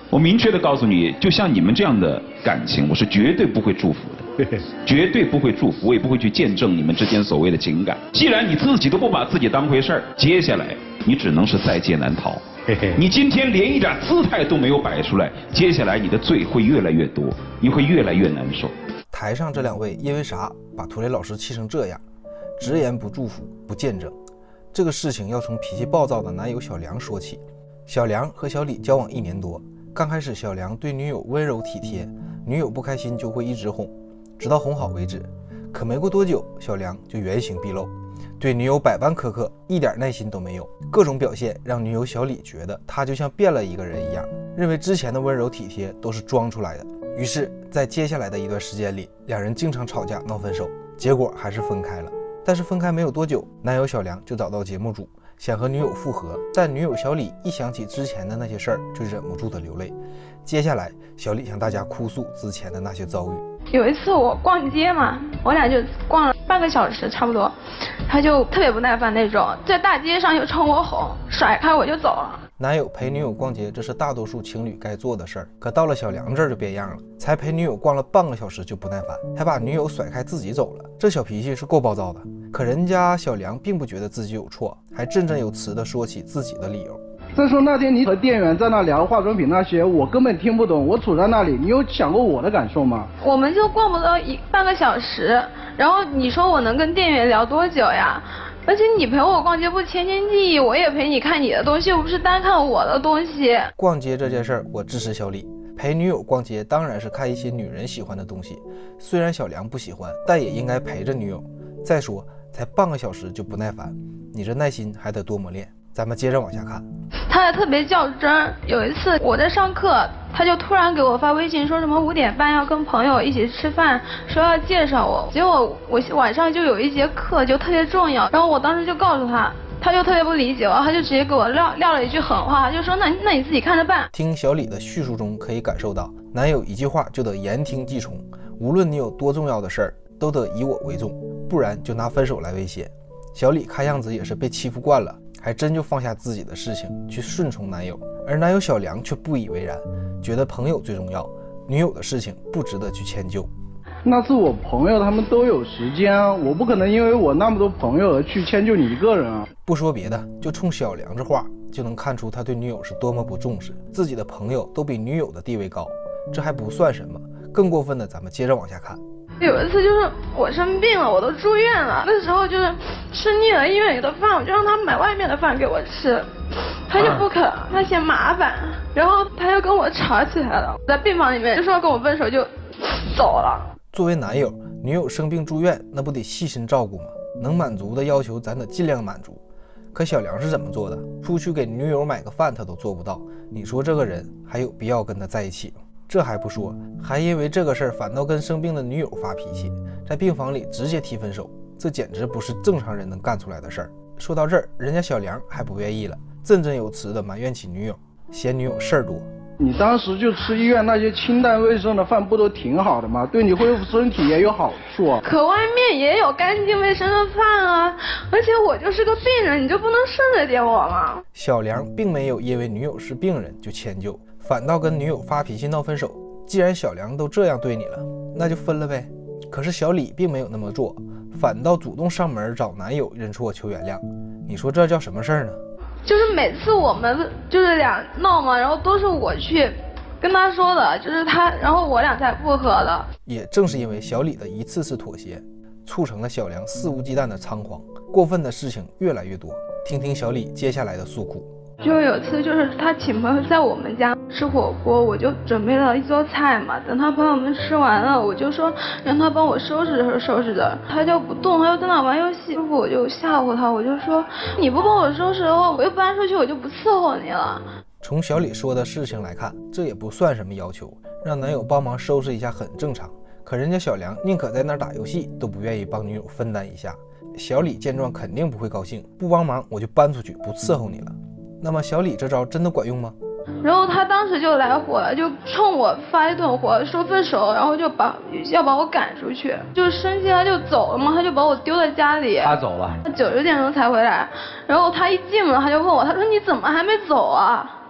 我明确的告诉你，就像你们这样的感情，我是绝对不会祝福的，绝对不会祝福，我也不会去见证你们之间所谓的情感。既然你自己都不把自己当回事儿，接下来你只能是在劫难逃。你今天连一点姿态都没有摆出来，接下来你的罪会越来越多，你会越来越难受。 台上这两位因为啥把涂磊老师气成这样？直言不祝福，不见证。这个事情要从脾气暴躁的男友小梁说起。小梁和小李交往1年多，刚开始小梁对女友温柔体贴，女友不开心就会一直哄，直到哄好为止。可没过多久，小梁就原形毕露，对女友百般苛刻，一点耐心都没有，各种表现让女友小李觉得他就像变了一个人一样，认为之前的温柔体贴都是装出来的。于是在接下来的一段时间里，两人经常吵架闹分手，结果还是分开了。但是分开没有多久，男友小梁就找到节目组，想和女友复合，但女友小李一想起之前的那些事儿，就忍不住的流泪。接下来，小李向大家哭诉之前的那些遭遇。 有一次我逛街嘛，我俩就逛了半个小时差不多，他就特别不耐烦那种，在大街上就冲我吼，甩开我就走了。 男友陪女友逛街，这是大多数情侣该做的事儿，可到了小梁这儿就变样了，才陪女友逛了半个小时就不耐烦，还把女友甩开自己走了，这小脾气是够暴躁的。可人家小梁并不觉得自己有错，还振振有词地说起自己的理由。 再说那天你和店员在那聊化妆品那些，我根本听不懂，我处在那里，你有想过我的感受吗？ 我们就逛不到半个小时，然后你说我能跟店员聊多久呀？而且你陪我逛街不千年记忆，我也陪你看你的东西，又不是单看我的东西。 逛街这件事儿，我支持小李。陪女友逛街当然是看一些女人喜欢的东西，虽然小梁不喜欢，但也应该陪着女友。再说才半个小时就不耐烦，你这耐心还得多磨练。咱们接着往下看。 他还特别较真。有一次我在上课，他就突然给我发微信说什么5点半要跟朋友一起吃饭，说要介绍我。结果我晚上就有一节课就特别重要，然后我当时就告诉他，他就特别不理解，他就直接给我撂了一句狠话，就说那你自己看着办。 听小李的叙述中可以感受到，男友一句话就得言听计从，无论你有多重要的事儿，都得以我为重，不然就拿分手来威胁。小李看样子也是被欺负惯了，还真就放下自己的事情去顺从男友，而男友小梁却不以为然，觉得朋友最重要，女友的事情不值得去迁就。 那是我朋友，他们都有时间啊，我不可能因为我那么多朋友而去迁就你一个人啊。 不说别的，就冲小梁这话就能看出他对女友是多么不重视，自己的朋友都比女友的地位高，这还不算什么，更过分的咱们接着往下看。 有一次就是我生病了，我都住院了，那时候就是吃腻了医院里的饭，我就让他买外面的饭给我吃，他就不肯，他嫌麻烦，然后他又跟我吵起来了，在病房里面就说要跟我分手就走了。 作为男友，女友生病住院，那不得细心照顾吗？能满足的要求咱得尽量满足。可小梁是怎么做的？出去给女友买个饭他都做不到，你说这个人还有必要跟他在一起吗？这还不说，还因为这个事儿反倒跟生病的女友发脾气，在病房里直接提分手，这简直不是正常人能干出来的事儿。说到这儿，人家小梁还不愿意了，振振有词的埋怨起女友，嫌女友事儿多。 你当时就吃医院那些清淡卫生的饭不都挺好的吗？对你恢复身体也有好处啊。 可外面也有干净卫生的饭啊，而且我就是个病人，你就不能顺着点我吗？ 小梁并没有因为女友是病人就迁就，反倒跟女友发脾气闹分手。既然小梁都这样对你了，那就分了呗。可是小李并没有那么做，反倒主动上门找男友认错求原谅。你说这叫什么事儿呢？ 就是每次我们就是俩闹嘛，然后都是我去跟他说的，就是他，然后我俩才复合的。也正是因为小李的一次次妥协，促成了小梁肆无忌惮的猖狂，过分的事情越来越多。听听小李接下来的诉苦。 就有次就是他请朋友在我们家吃火锅，我就准备了一桌菜嘛，等他朋友们吃完了，我就说让他帮我收拾的，他就不动，他就在那玩游戏。我就吓唬他，我就说你不帮我收拾的话，我又搬出去，我就不伺候你了。 从小李说的事情来看，这也不算什么要求，让男友帮忙收拾一下很正常。可人家小梁宁可在那儿打游戏，都不愿意帮女友分担一下。小李见状肯定不会高兴，不帮忙我就搬出去，不伺候你了。那么小李这招真的管用吗？ 然后他当时就来火了，就冲我发一顿火，说分手，然后就要把我赶出去，就生气他就走了嘛，他就把我丢在家里。 他走了 ，9、10点钟才回来。然后他一进门他就问我，他说你怎么还没走啊？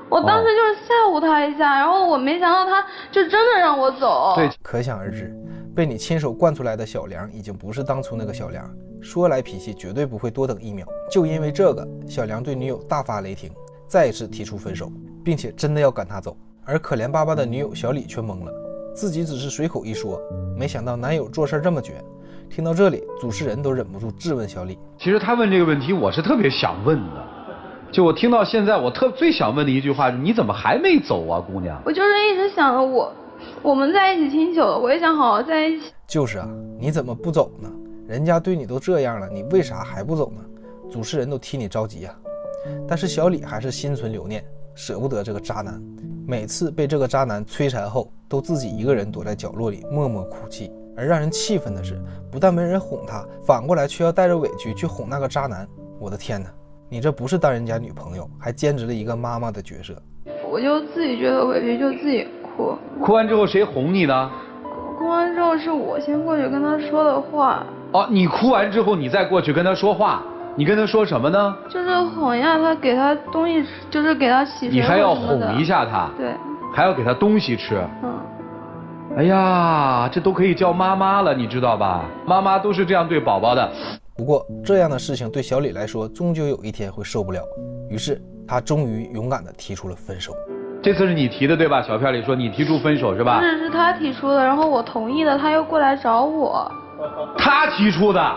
我当时就是吓唬他一下，然后我没想到他就真的让我走。 对，可想而知，被你亲手惯出来的小梁已经不是当初那个小梁，说来脾气绝对不会多等1秒。就因为这个，小梁对女友大发雷霆，再一次提出分手，并且真的要赶他走。而可怜巴巴的女友小李却懵了，自己只是随口一说，没想到男友做事这么绝。听到这里，主持人都忍不住质问小李。 其实他问这个问题，我是特别想问的。就我听到现在，我最想问的一句话是：你怎么还没走啊，姑娘？ 我就是一直想着我们在一起挺久了，我也想好好在一起。 就是啊，你怎么不走呢？人家对你都这样了，你为啥还不走呢？主持人都替你着急啊。但是小李还是心存留念，舍不得这个渣男。每次被这个渣男摧残后，都自己一个人躲在角落里默默哭泣。而让人气愤的是，不但没人哄他，反过来却要带着委屈去哄那个渣男。我的天哪！你这不是当人家女朋友，还兼职了一个妈妈的角色。 我就自己觉得委屈，就自己哭。 哭完之后谁哄你呢？ 哭完之后是我先过去跟他说的话。 哦，你哭完之后你再过去跟他说话，你跟他说什么呢？ 就是哄一下他，给他东西，就是给他洗。 你还要哄一下他？ 对。 还要给他东西吃。哎呀，这都可以叫妈妈了，你知道吧？妈妈都是这样对宝宝的。 不过这样的事情对小李来说终究有一天会受不了，于是他终于勇敢地提出了分手。 这次是你提的对吧？小片里说你提出分手是吧？ 是他提出的，然后我同意了，他又过来找我。 他提出的？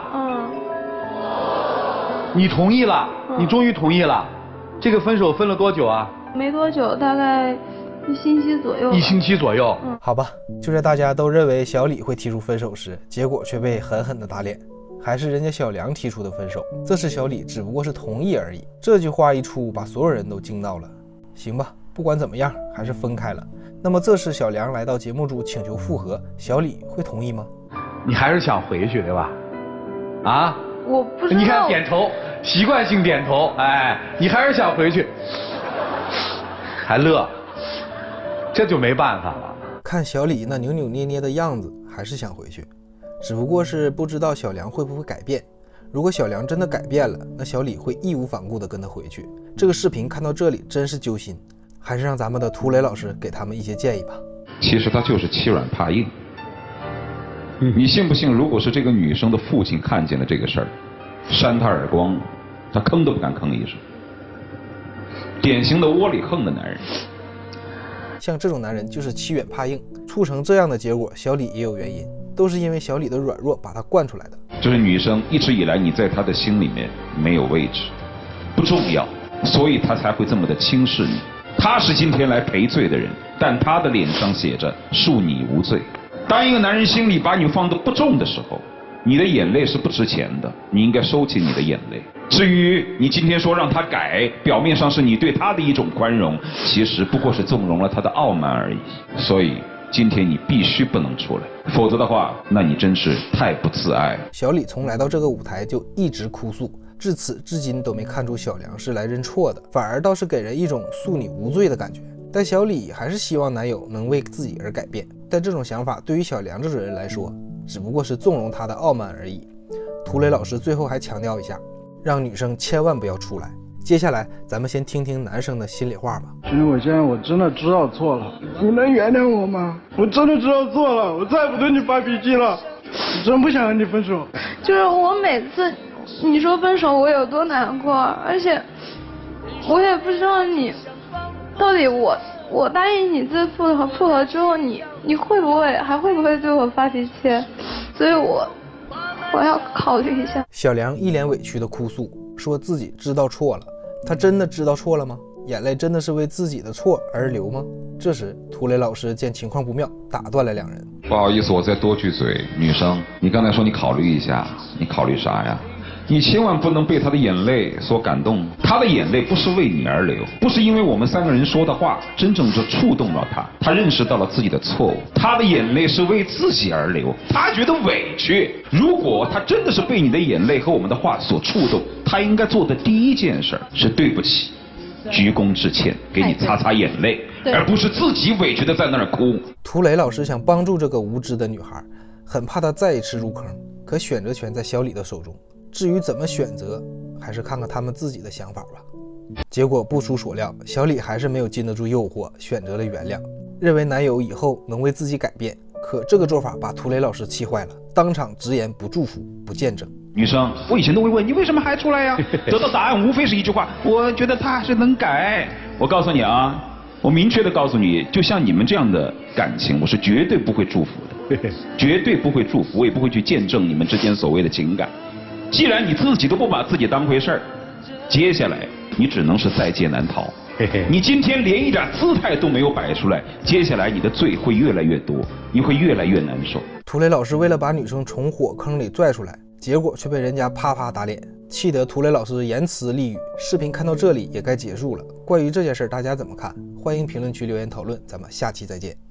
你同意了？你终于同意了？这个分手分了多久啊？ 没多久，大概1星期左右。 1星期左右。 好吧，就在大家都认为小李会提出分手时，结果却被狠狠地打脸。还是人家小梁提出的分手，这次小李只不过是同意而已。这句话一出，把所有人都惊到了。行吧，不管怎么样，还是分开了。那么这次小梁来到节目组请求复合，小李会同意吗？ 你还是想回去对吧？啊？ 我不知道。 你看点头，习惯性点头。哎，你还是想回去，还乐，这就没办法了。 看小李那扭扭捏捏的样子，还是想回去。只不过是不知道小梁会不会改变。如果小梁真的改变了，那小李会义无反顾地跟他回去。这个视频看到这里真是揪心，还是让咱们的涂磊老师给他们一些建议吧。 其实他就是欺软怕硬。你信不信，如果是这个女生的父亲看见了这个事儿，扇他耳光，他吭都不敢吭一声。典型的窝里横的男人。 像这种男人就是欺软怕硬，促成这样的结果，小李也有原因，都是因为小李的软弱把他惯出来的。 就是女生一直以来你在她的心里面没有位置，不重要，所以她才会这么的轻视你。她是今天来赔罪的人，但她的脸上写着恕你无罪。当一个男人心里把你放得不重的时候，你的眼泪是不值钱的，你应该收起你的眼泪。至于你今天说让他改，表面上是你对他的一种宽容，其实不过是纵容了他的傲慢而已。所以今天你必须不能出来，否则的话，那你真是太不自爱了。 小李从来到这个舞台就一直哭诉，至此至今都没看出小梁是来认错的，反而倒是给人一种恕你无罪的感觉。但小李还是希望男友能为自己而改变，但这种想法对于小梁这种人来说，只不过是纵容他的傲慢而已。涂磊老师最后还强调一下，让女生千万不要出来。接下来咱们先听听男生的心里话吧。 其实我现在我真的知道错了，你能原谅我吗？我真的知道错了，我再不对你发脾气了，我真不想和你分手。 就是我每次你说分手，我有多难过，而且我也不知道你到底我答应你这复合之后，你会不会对我发脾气？所以我要考虑一下。 小梁一脸委屈的哭诉，说自己知道错了。他真的知道错了吗？眼泪真的是为自己的错而流吗？这时涂磊老师见情况不妙，打断了两人。 不好意思，我再多句嘴。女生，你刚才说你考虑一下，你考虑啥呀？你千万不能被他的眼泪所感动，他的眼泪不是为你而流，不是因为我们三个人说的话真正就触动了他，他认识到了自己的错误，他的眼泪是为自己而流，他觉得委屈。如果他真的是被你的眼泪和我们的话所触动，他应该做的第一件事是对不起，鞠躬致歉，给你擦擦眼泪，而不是自己委屈的在那儿哭。 涂磊老师想帮助这个无知的女孩，很怕她再一次入坑，可选择权在小李的手中。至于怎么选择，还是看看他们自己的想法吧。 结果不出所料，小李还是没有禁得住诱惑，选择了原谅，认为男友以后能为自己改变。可这个做法把涂磊老师气坏了，当场直言不祝福、不见证。 女生，我以前都会问你为什么还出来呀？得到答案无非是一句话：我觉得他还是能改。我告诉你啊，我明确的告诉你，就像你们这样的感情，我是绝对不会祝福的，绝对不会祝福，我也不会去见证你们之间所谓的情感。既然你自己都不把自己当回事儿，接下来你只能是在劫难逃。你今天连一点姿态都没有摆出来，接下来你的罪会越来越多，你会越来越难受。 涂磊老师为了把女生从火坑里拽出来，结果却被人家啪啪打脸，气得涂磊老师言辞厉语。视频看到这里也该结束了，关于这件事大家怎么看？欢迎评论区留言讨论，咱们下期再见。